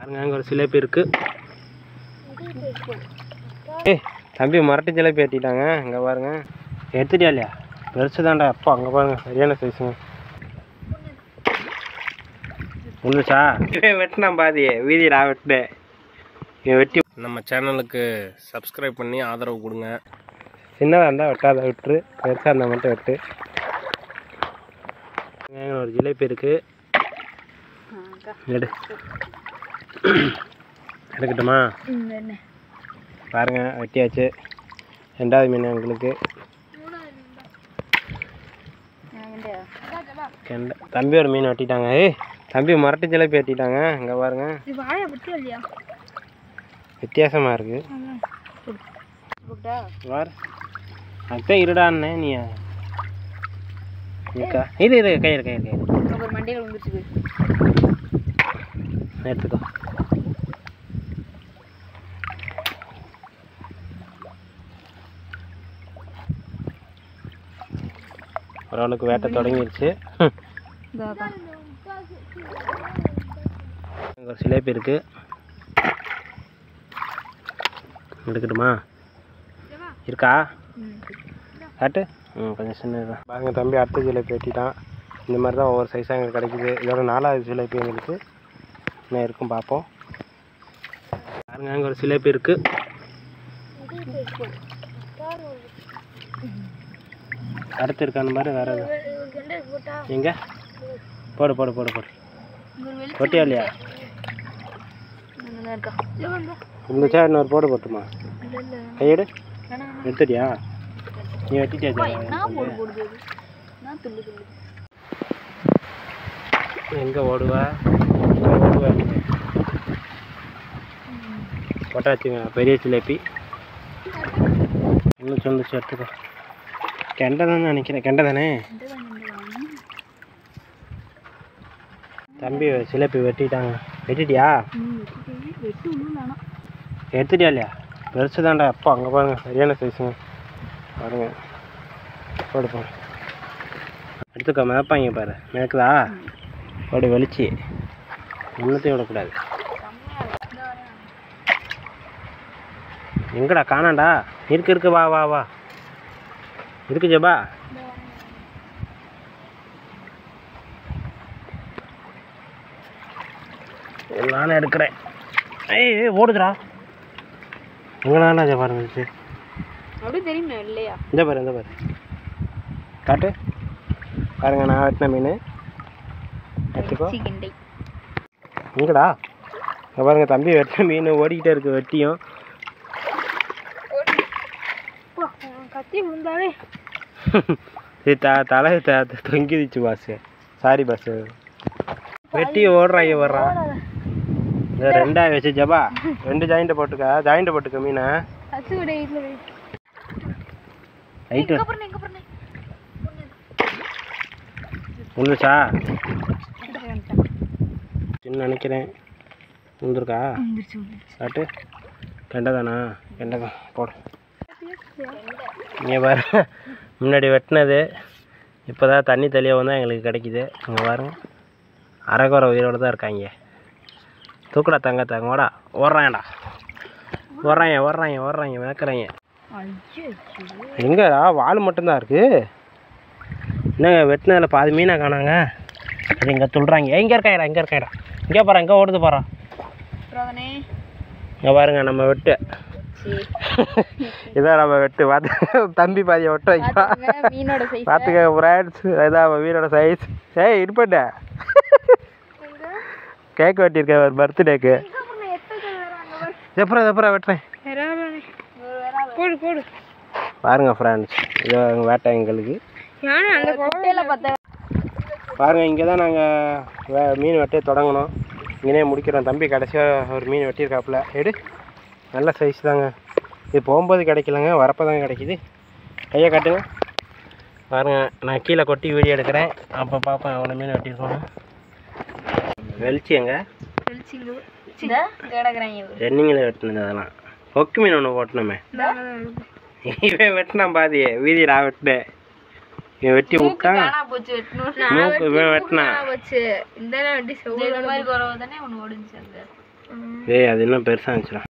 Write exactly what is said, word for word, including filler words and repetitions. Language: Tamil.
பாருங்க அங்கே ஒரு சிலேபி இருக்கு. ஏ தம்பி மரட்டு சிலேபி ஏற்றிட்டாங்க. அங்கே பாருங்க எடுத்துட்டியா இல்லையா? பெருசு தான்டா. அப்போ அங்கே பாருங்க சரியான சைஸுங்க. ஒன்றுச்சா இவன் வெட்டினான் பாதியே வீதி நான் வெட்டினேன். இவன் வெட்டி நம்ம சேனலுக்கு சப்ஸ்கிரைப் பண்ணி ஆதரவு கொடுங்க. சின்னதாக இருந்தால் வெட்டாத விட்டுரு, பெருசாக இருந்தால் மட்டும் வெட்டு. ஒரு ஜிலேபி இருக்குது, எடு எடுக்கட்டுமா? பாருங்க வெட்டியாச்சு. ரெண்டாவது மீன் எங்களுக்கு. தம்பி ஒரு மீன் வெட்டிட்டாங்க. ஏய் தம்பி மரட்டு ஜிலேபி வெட்டிட்டாங்க. இங்கே பாருங்க வித்தியாசமாக இருக்கு. வார் அக்கா இருடான்னே நீ இருக்கா? இது இது கயிறு கயிறு கயிறு எடுத்துக்கோ. ஓரளவுக்கு வேட்டை தொடங்கிடுச்சு. ஒரு சிலேபி இருக்கு, எடுக்கட்டுமா? இருக்கா காட்டு. ம் கொஞ்சம் சின்னதுதான். பாருங்க தம்பி அடுத்த ஜிலேபி வெட்டிட்டான். இந்த மாதிரி தான் ஒவ்வொரு சைஸாக எங்களுக்கு கிடைக்குது. இதோட நாலாவது ஜிலேபி எங்களுக்கு என்ன இருக்கும் பார்ப்போம். பாருங்க அங்கே ஒரு சிலேபி இருக்கு. அடுத்து இருக்கு அந்த மாதிரி வேற எதுவும் எங்க போடு போடு போடு போடு போட்டியா இல்லையா? இந்த சேர் இன்னொரு போடு போட்டுமா? கையெடு எடுத்துட்டியா? நீ வெட்டிட்டியா? எங்கே ஓடுவா ஓடுவா போட்டாச்சுங்க பெரிய சிலேபி. இன்னும் சொல்லிச்சு எடுத்துக்கோ. கெண்டை தானே நினைக்கிறேன். கெண்டை தானே தம்பி சிலேபி வெட்டிட்டாங்க. வெட்டிட்டியா? எடுத்துட்டியா இல்லையா? பெருசு தான்டா. அப்போ அங்கே பாருங்க சரியான சைஸுங்க. பாருங்க போடு போடு எடுத்துக்கோ. மிதப்பாங்க பாரு, மிதக்குதா? போடு வெளிச்சி ஒன்றுத்தையும் விடக்கூடாது. எங்கடா காணாண்டா? இருக்கு இருக்கு வா வா வா இருக்கு ஜபா. நானே எடுக்கிறேன். ஏய் ஓடுதுடா. எங்களாண்டா ஜபா இருந்துச்சு அப்படி தெரியுமா இல்லையா? இந்த பாரு இந்த பாரு காட்டு. பாருங்க நான் வெட்டின மீன் எடுத்துக்கோ. எங்கடா? இங்கே பாருங்க தம்பி வெட்டின மீன் ஓடிக்கிட்டே இருக்கு. வெட்டியும் கத்தி விழுந்தாலே த தலை த தொங்கிடுச்சு பாஸ். Sorry boss. வெட்டி ஓடுறாங்க வர்றான். இந்த ரெண்டா வச்சு ஜபா ரெண்டு ஜாயிண்ட்டை போட்டுக்க. ஜாயிண்ட்டை போட்டுக்க மீனை. ரைட்டு வந்துச்சா? சின்ன நினைக்கிறேன். வந்துருக்கா? காட்டு. கெண்டை தானா? கெண்டை தான் போடு. இங்கே பாரு முன்னாடி வெட்டினது இப்போ தான் தண்ணி தெளிவாக தான் எங்களுக்கு கிடைக்கிது. இங்கே பாருங்க அரைக்குறை உயிரோடு தான் இருக்காங்க. தூக்கடா தங்க தங்கோடா. ஓடுறாங்கடா ஓடுறாங்க ஓடுறாங்க ஓடுறாங்க மேய்க்கிறாங்க. எங்கடா வால் மட்டும்தான் இருக்குது. என்னங்க வெட்டினதில் பாதி மீனை காணாங்க. அது இங்கே சொல்கிறாங்க. எங்கே இருக்காங்கடா? இங்கே இருக்காங்கடா. இங்கே பாரு இங்கே ஓடுது பாரு. இங்கே பாருங்க நம்ம வெட்டு இதான் நம்ம வெட்டு பார்த்து தம்பி பாதியை வெட்ட வைக்கலாம். பார்த்துக்க ஃப்ரெண்ட்ஸ், இதான் மீனோட சைஸ். ஏய் இருப்பட்ட கேக் வெட்டியிருக்கேன் ஒரு பர்த்டேக்கு. எப்பறம் எப்பறம் வெட்டுறேன் பாருங்க ஃப்ரெண்ட்ஸ். இது வேட்டை எங்களுக்கு. பாருங்க இங்கே தான் நாங்கள் மீன் வெட்டே தொடங்கணும். இங்கேயே முடிக்கிறோம். தம்பி கடைசியாக ஒரு மீன் வெட்டியிருக்காப்புல. எடு நல்ல சைஸ் தாங்க. இது போகும்போது கிடைக்கலங்க, வரப்போ தாங்க கிடைக்கிது. கையை காட்டுங்க. பாருங்கள் நான் கீழே கொட்டி வீடியோ எடுக்கிறேன். அப்போ பார்ப்பேன் அவ்வளோ மீன் வெட்டியிருக்கோம். வெளிச்சி எங்க ரெண்டிங்கில் வெட்டினது அதெல்லாம். கொக்கு மீன் ஒன்று ஓட்டணுமே. இவன் வெட்டினான் பாதியே வீதி நான் வெட்டினேன். இவன் வெட்டி விட்டான். மூக்கு இவன் வெட்டினான். ஏய் அது இன்னும் பெருசாக இருந்துச்சுடா.